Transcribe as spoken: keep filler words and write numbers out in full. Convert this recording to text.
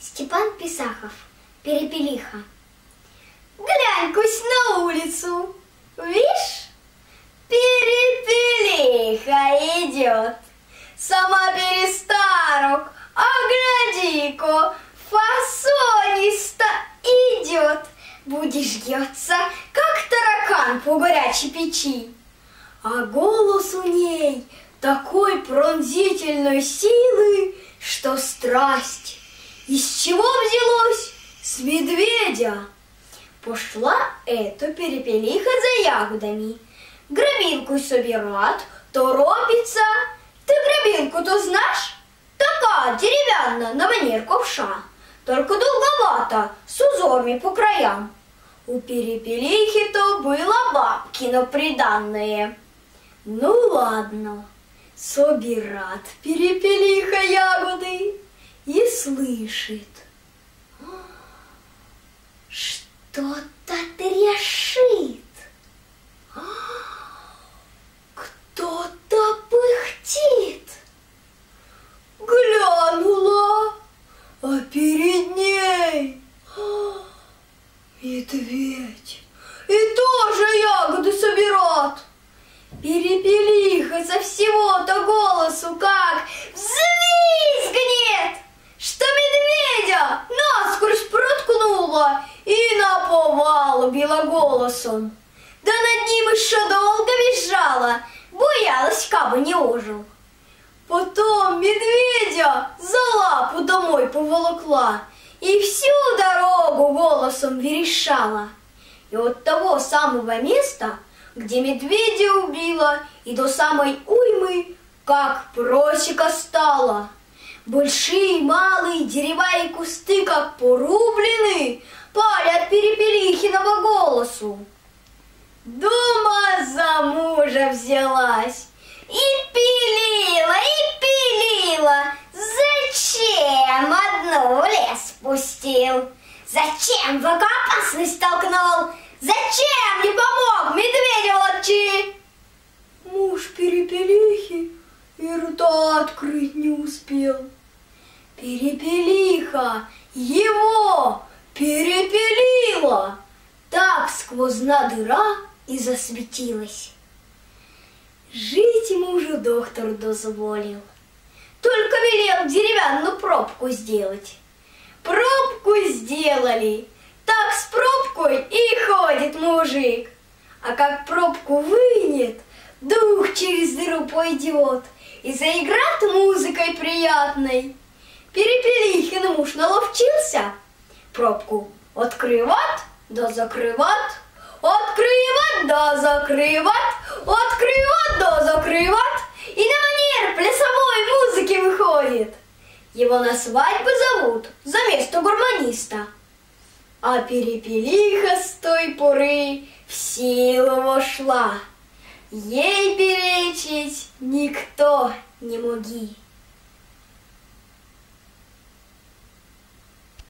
Степан Писахов, Перепелиха. Глянь-кусь на улицу, вишь, Перепелиха идет, сама перестарок, а гляди-ка, фасониста идет, будешь ется, как таракан по горячей печи. А голос у ней такой пронзительной силы, что страсть. Из чего взялось? С медведя. Пошла эта перепелиха за ягодами. Грабинку собирать, торопится. Ты грабинку-то знаешь? Такая деревянная, на манер ковша, только долговато, с узорами по краям. У перепелихи-то было бабкино приданное. Ну ладно, собират перепелиха ягоды и слышит. Что-то трещит. Кто-то пыхтит. Глянула, а перед ней медведь. И тоже ягоды собират. Перепелиха со всего-то голосу как взвизгнет, что медведя насквозь проткнула и наповала белоголосом. Да над ним еще долго визжала, боялась, кабы не ожил. Потом медведя за лапу домой поволокла и всю дорогу голосом верещала. И от того самого места, где медведя убила, и до самой уймы, как просека стала. Большие, малые дерева и кусты, как порублены, палят перепелихиного голосу. Дума за мужа взялась и пилила, и пилила. Зачем одну в лес пустил? Зачем в опасность толкнул? Зачем не помог медведю ловчи? Муж перепелихи и рта открыть не успел. Перепелиха его перепелила. Так сквозна дыра и засветилась. Жить мужу доктор дозволил. Только велел деревянную пробку сделать. Пробку сделали. Так с пробкой и ходит мужик. А как пробку вынет, дух через дыру пойдет и заиграет музыкой приятной. Перепелихин муж наловчился пробку открывать да закрывать, открывать да закрывать, открывать да закрывать, и на манер плясовой музыки выходит. Его на свадьбу зовут за место гармониста. А перепелиха с той поры в силу вошла. Ей перечить никто не моги.